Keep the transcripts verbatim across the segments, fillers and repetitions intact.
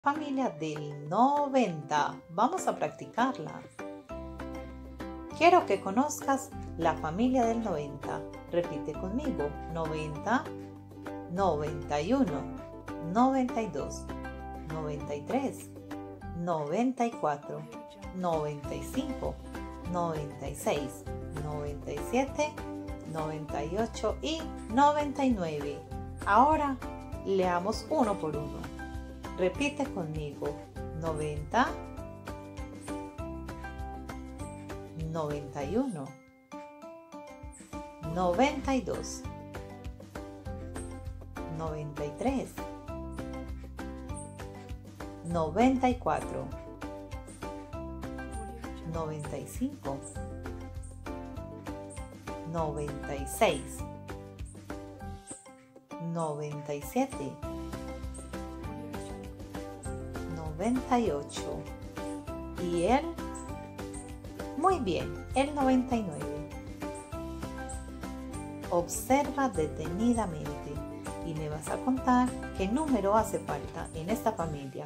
Familia del noventa. Vamos a practicarla. Quiero que conozcas la familia del noventa. Repite conmigo. noventa, noventa y uno, noventa y dos, noventa y tres, noventa y cuatro, noventa y cinco, noventa y seis, noventa y siete, noventa y ocho y noventa y nueve. Ahora leamos uno por uno. Repite conmigo. noventa, noventa y uno, noventa y dos, noventa y tres, noventa y cuatro, noventa y cinco, noventa y seis, noventa y siete, noventa y ocho y el, muy bien, el noventa y nueve. Observa detenidamente y me vas a contar qué número hace falta en esta familia.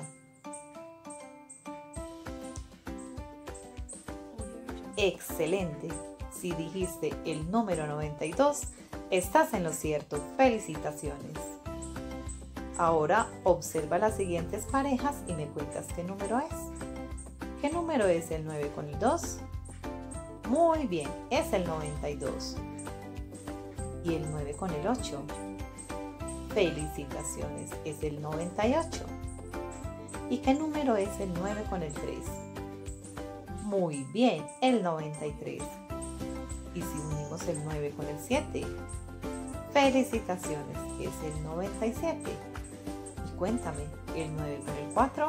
Excelente. Si dijiste el número noventa y dos, estás en lo cierto. Felicitaciones. Ahora observa las siguientes parejas y me cuentas qué número es. ¿Qué número es el nueve con el dos? Muy bien, es el noventa y dos. ¿Y el nueve con el ocho? Felicitaciones, es el noventa y ocho. ¿Y qué número es el nueve con el tres? Muy bien, el noventa y tres. ¿Y si unimos el nueve con el siete? Felicitaciones, es el noventa y siete. Y cuéntame, ¿el nueve con el cuatro?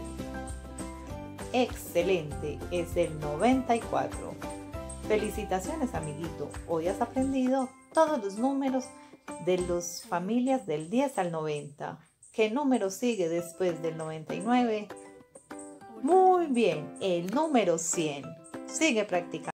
Excelente, es el noventa y cuatro. Felicitaciones, amiguito. Hoy has aprendido todos los números de las familias del diez al noventa. ¿Qué número sigue después del noventa y nueve? Muy bien, el número cien. Sigue practicando.